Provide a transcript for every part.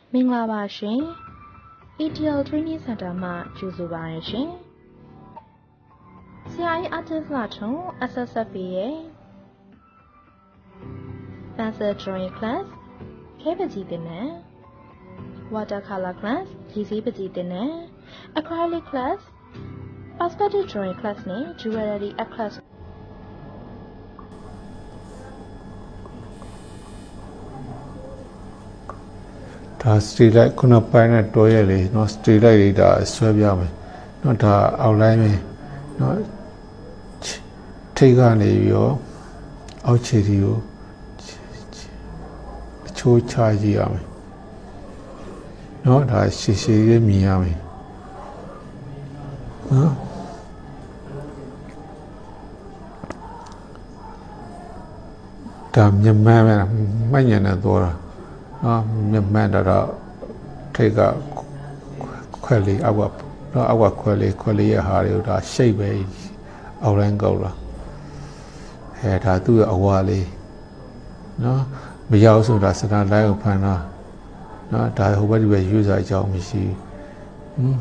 မင်္ဂလာပါရှင် ETL Training Center မှကြိုဆိုပါရရှင်ဆရာကြီးအတ္တလှထုံ SSFA ရဲ့ Pencil Drawing Class ခဲပကြီးတင်နဲ့ Watercolor Class ရေစီးပကြီးတင်နဲ့ Acrylic Class Perspective Drawing Class နဲ့ Jewelry Art Class ဒါစတီလိုက်ခုနပိုင်းနဲ့တွဲရလေเนาะစတီလိုက်လေးဒါဆွဲပြမယ်เนาะဒါအောက်လိုင်းပဲเนาะထိတ်ကနေပြီးတော့အောက်ခြေဒီကိုအချိုးချကြည့်ရမယ်เนาะဒါရှည်ရှည်လေးမြင်ရမယ်เนาะဒါမြင်မှန်းပဲမှတ်ညံနေတော့မြတ်မှန်တော့ထိတ်ကခွက်လေးအောက်ကခွက်လေးရဲ့ဟာတွေကိုဒါရှိတ်ပဲအောက်လိုင်းကောက်လာဒါသူ့ရဲ့အဝါလေးနော်မရောက်ဆိုတာစတာလိုက်ကိုဖန်တာနော်ဒါဟိုဘက်ဒီဘက်ရွေးစားအကြောင်းမရှိဘူး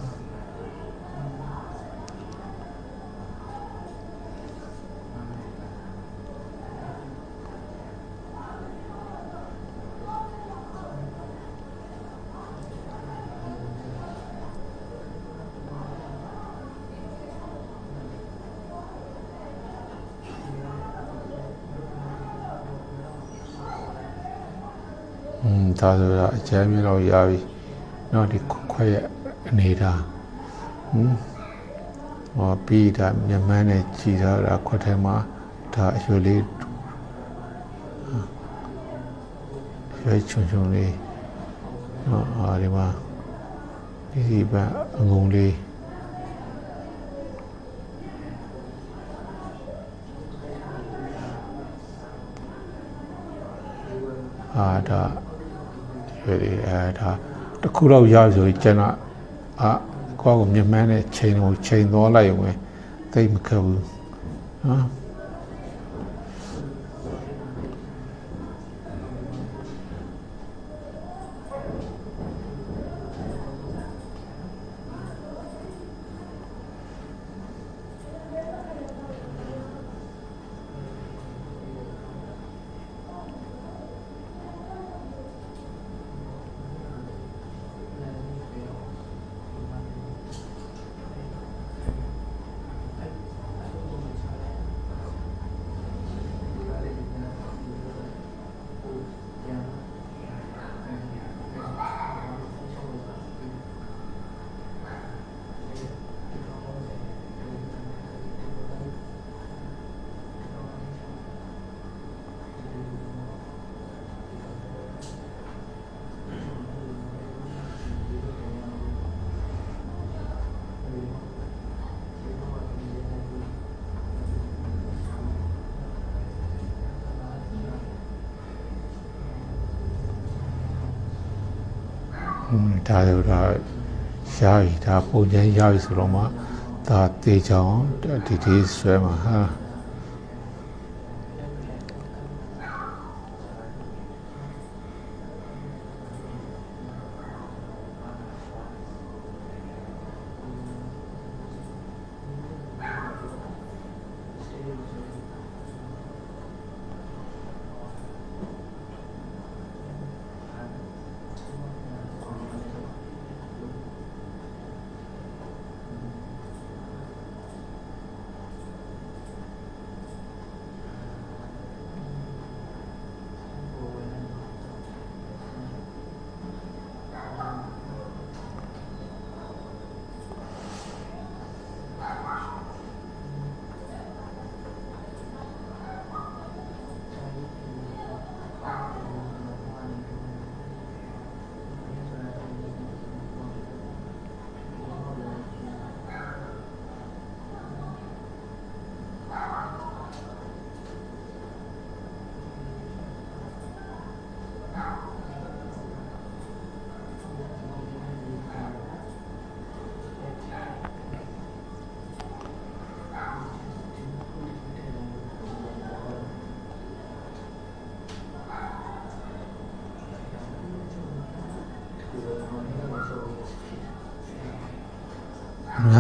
ဒါဆိုတာအကျဉ်းမျိုးတော့ရပြီเนาะဒီခွဲရအနေဒါဟောပြီးဒါမြန်မာနဲ့ကြည်ထားတာခွက်ထဲမှာဒါအရွယ်လေးရွယ်ချုံလေးเนาะဒီမှာဒီပန်းအငုံလေးဒါဒါတခုတော့ရဆိုရင်ကျွန်တော်ကိုယ့်ကိုမြင်မှန်းတဲ့ချိန်ကိုချိန်သွားလိုက်ရုံပဲသိမခက်ဘူးနော်ဒါဆိုတော့ရှားပြီဒါပုံချမ်းရပြီဆိုတော့မှဒါတေချောင်းဒီဆွဲမှာဟာ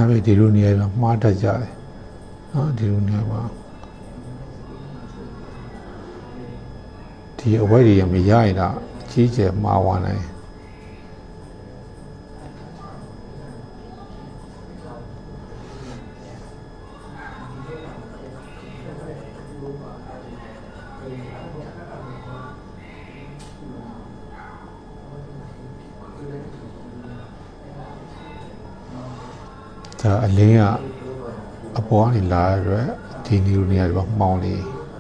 ပဲဒီလိုနေရာမှာမှားတတ်ကြတယ်နော်ဒီလိုနေရာမှာဒီအဝိုက်တွေမရရင်တော့ကြီးကျယ်မှားသွားနိုင်ဒါအလင်းကအပေါ်ကနေလာရတဲ့ဒီနေရာတွေမှာမှောင်နေ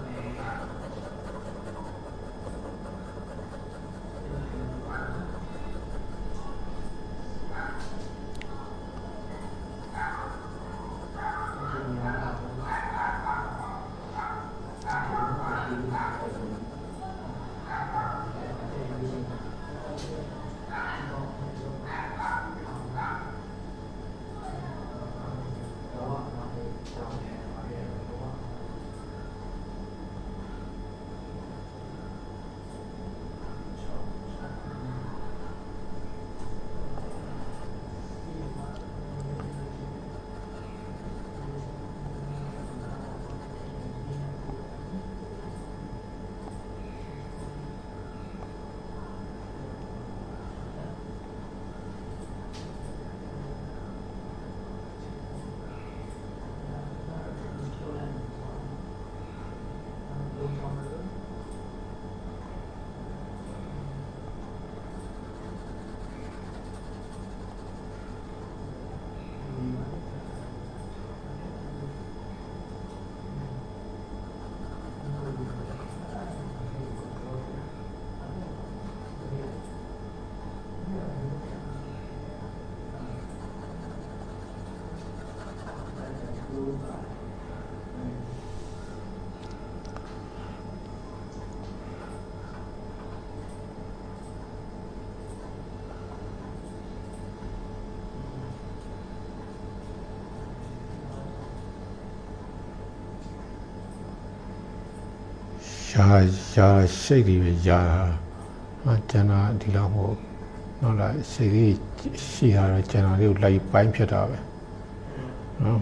ရာရှိတ်တွေပဲရာတာကျန်တာဒီလောက်မဟုတ်နော်လားစိတ်လေးရှိရတော့ကျန်တာလေးကိုလိုက်ပိုင်းဖြစ်တာပဲနော်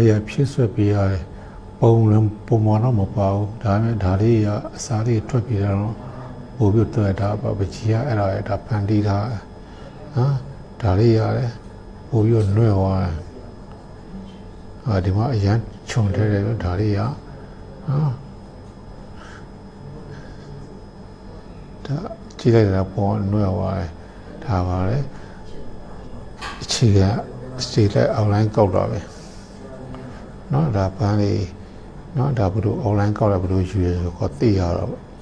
ရဖြစ်ဆွပြီးရတယ်ပုံလုံးပုံမတော့မပါဘူးဒါပေမဲ့ဒါလေးရအစားလေးထွက်ပြီးတော့ပို့ပြီးတွေ့တာပကြီးရအဲ့ဒါရဒါဖန်တီးထားနော်ဒါလေးရတယ်ပို့ပြီးနှွဲ့သွားတယ်ဒီမှာအရန်ခြုံထဲတယ်ဒါလေးရနော်ဒါကြည့်လိုက်တာပေါ်နှွဲ့သွားတယ်ဒါပါလေအခြေကစိတ်လက် online ကောက်တော့ပဲเนาะဒါပန်းလေးเนาะဒါဘယ်လို online ကောက်လဲဘယ်လိုယူရဆိုတော့သိရတော့